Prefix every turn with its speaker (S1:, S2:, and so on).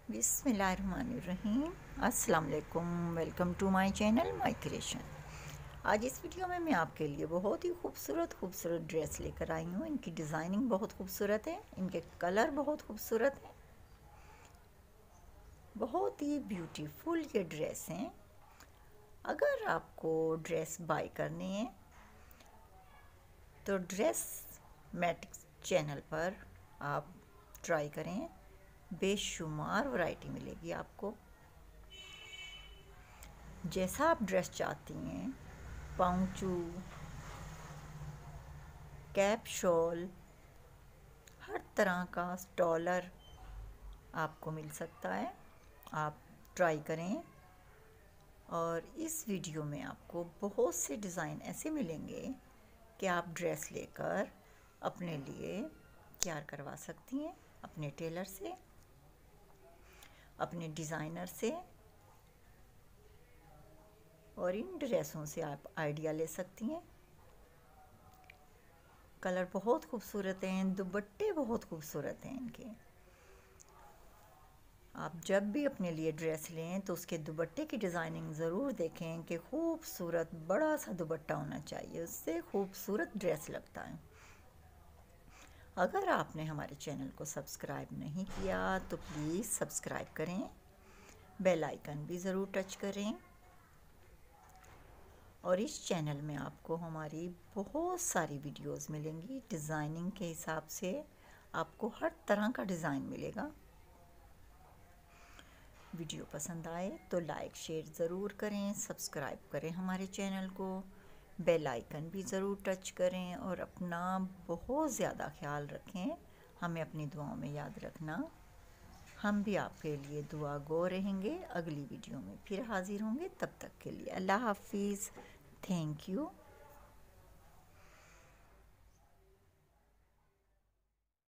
S1: बिस्मिल्लाहिर्रहमानिर्रहीम। अस्सलाम वालेकुम। Welcome to my channel mycreation। आज इस वीडियो में मैं आपके लिए बहुत ही खूबसूरत ड्रेस लेकर आई हूँ। इनकी डिज़ाइनिंग बहुत खूबसूरत है, इनके कलर बहुत खूबसूरत हैं, बहुत ही ब्यूटीफुल ये ड्रेस हैं। अगर आपको ड्रेस बाय करनी है तो ड्रेस मैटिक्स चैनल पर आप ट्राई करें, बेशुमार वैरायटी मिलेगी आपको। जैसा आप ड्रेस चाहती हैं, पाउंचू, कैप शॉल, हर तरह का स्टॉलर आपको मिल सकता है। आप ट्राई करें। और इस वीडियो में आपको बहुत से डिज़ाइन ऐसे मिलेंगे कि आप ड्रेस लेकर अपने लिए तैयार करवा सकती हैं, अपने टेलर से, अपने डिज़ाइनर से। और इन ड्रेसों से आप आइडिया ले सकती हैं। कलर बहुत खूबसूरत हैं, दुपट्टे बहुत खूबसूरत हैं इनके। आप जब भी अपने लिए ड्रेस लें तो उसके दुपट्टे की डिज़ाइनिंग ज़रूर देखें कि खूबसूरत बड़ा सा दुपट्टा होना चाहिए, उससे खूबसूरत ड्रेस लगता है। अगर आपने हमारे चैनल को सब्सक्राइब नहीं किया तो प्लीज़ सब्सक्राइब करें, बेल आइकन भी ज़रूर टच करें। और इस चैनल में आपको हमारी बहुत सारी वीडियोस मिलेंगी डिज़ाइनिंग के हिसाब से। आपको हर तरह का डिज़ाइन मिलेगा। वीडियो पसंद आए तो लाइक शेयर ज़रूर करें, सब्सक्राइब करें हमारे चैनल को, बेल आइकन भी ज़रूर टच करें। और अपना बहुत ज़्यादा ख्याल रखें, हमें अपनी दुआओं में याद रखना। हम भी आपके लिए दुआ गो रहेंगे। अगली वीडियो में फिर हाजिर होंगे, तब तक के लिए अल्लाह हाफिज़। Thank you.